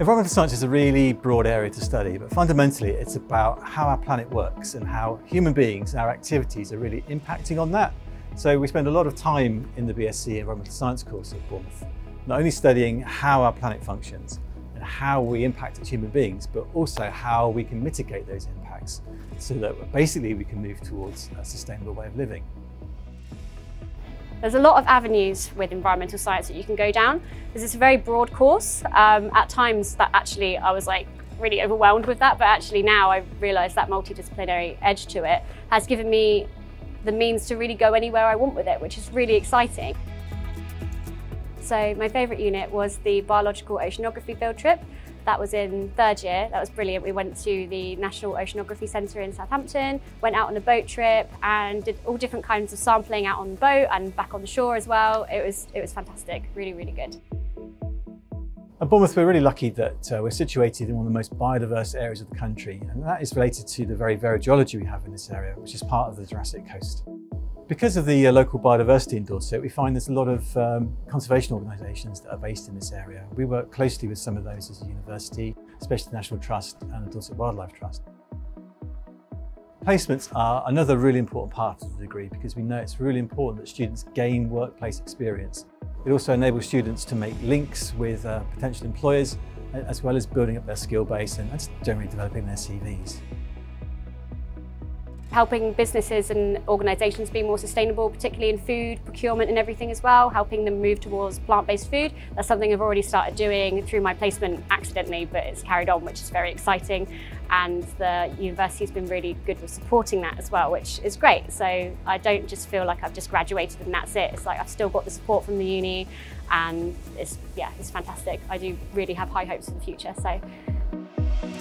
Environmental science is a really broad area to study, but fundamentally it's about how our planet works and how human beings and our activities are really impacting on that. So we spend a lot of time in the BSc Environmental Science course at Bournemouth, not only studying how our planet functions and how we impact as human beings, but also how we can mitigate those impacts so that basically we can move towards a sustainable way of living. There's a lot of avenues with environmental science that you can go down. This is a very broad course. At times that actually I was like really overwhelmed with that, but actually now I realise that multidisciplinary edge to it has given me the means to really go anywhere I want with it, which is really exciting. So my favourite unit was the biological oceanography field trip. That was in third year. That was brilliant. We went to the National Oceanography Centre in Southampton, went out on a boat trip and did all different kinds of sampling out on the boat and back on the shore as well. It was fantastic, really, really good. At Bournemouth, we're really lucky that we're situated in one of the most biodiverse areas of the country, and that is related to the very varied geology we have in this area, which is part of the Jurassic Coast. Because of the local biodiversity in Dorset, we find there's a lot of conservation organisations that are based in this area. We work closely with some of those as a university, especially the National Trust and the Dorset Wildlife Trust. Placements are another really important part of the degree because we know it's really important that students gain workplace experience. It also enables students to make links with potential employers, as well as building up their skill base and just generally developing their CVs. Helping businesses and organisations be more sustainable, particularly in food, procurement and everything as well, helping them move towards plant-based food. That's something I've already started doing through my placement accidentally, but it's carried on, which is very exciting. And the university's been really good with supporting that as well, which is great. So I don't just feel like I've just graduated and that's it. It's like I've still got the support from the uni and it's fantastic. I do really have high hopes for the future. So.